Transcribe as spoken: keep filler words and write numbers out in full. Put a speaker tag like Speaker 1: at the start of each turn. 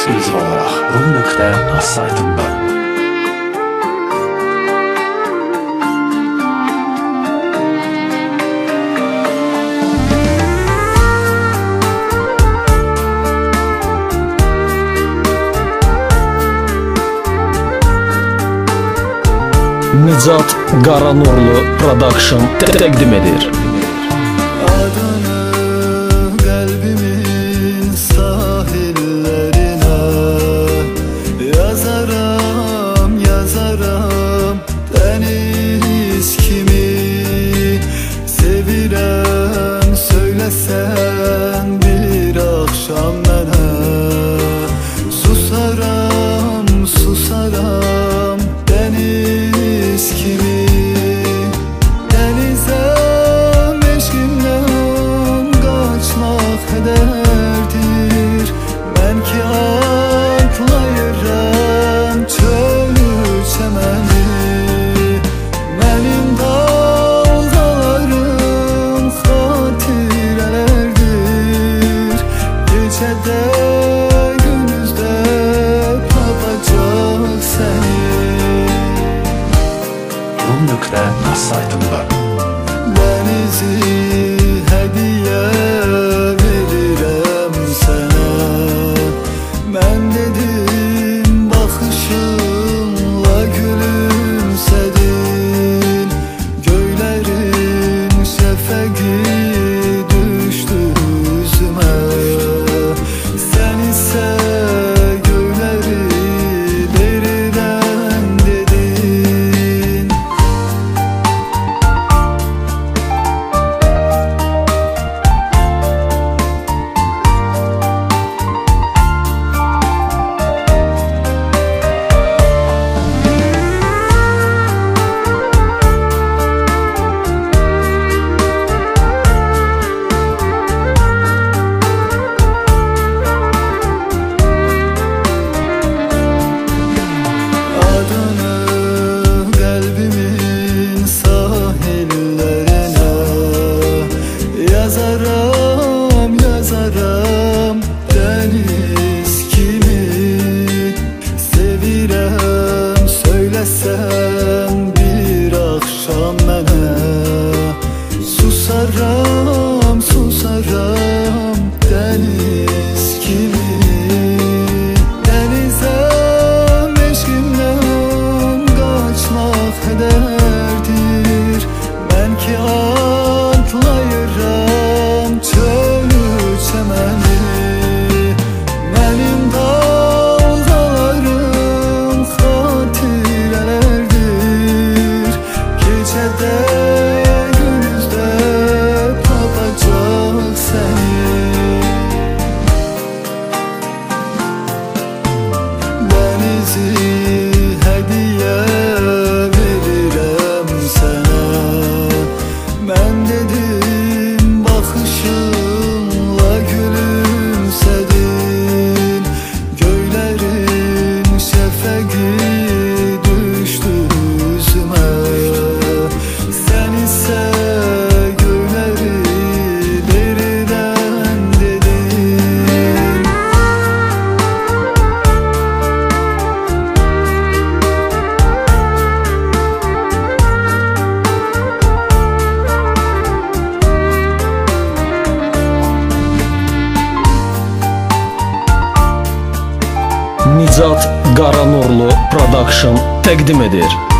Speaker 1: ekskluziv olaraq rum nöqtə az saytında.
Speaker 2: Nicat Qaranurlu Production təqdim edir.
Speaker 3: Adını qəlbimin sahillərinə yazaram, yazaram dəniz kimi. Sevirəm, söyləsən bir axşam mənə. Susaram, susaram dəniz kimi. Denize meşgimden kaçmak kederdir. Ben ki atlayıram çölü çemeni. Benim dalgalarım hatirelerdir. Gecede gündüzde tapacak seni.
Speaker 1: rum nöqtə az saytında.
Speaker 3: Denizi hediye verirəm sənə. Mən dedim baxışınla gülümsədin. Göylərin şəfəqi düşdü üzümə. Sən isə göyləri derirəm dedin. Adını qəlbimin sahillərinə yazaram, yazaram dəniz kimi. Sevirəm, söyləsən bir axşam mənə. Susaram, susaram dəniz kimi. Denize meşgimden kaçmak kederdir. Ben ki atlayıram çölü çemeni. Benim dalgalarım hatirelerdir. Gecede gündüzde tapacak seni. Denizi hediye verirəm sənə. Mən dedim baxışınla gülümsədin. Göylərin şəfəqi düşdü üzümə. Sən isə göyləri derirəm dedin.
Speaker 2: Nicat Qaranurlu Production təqdim edir.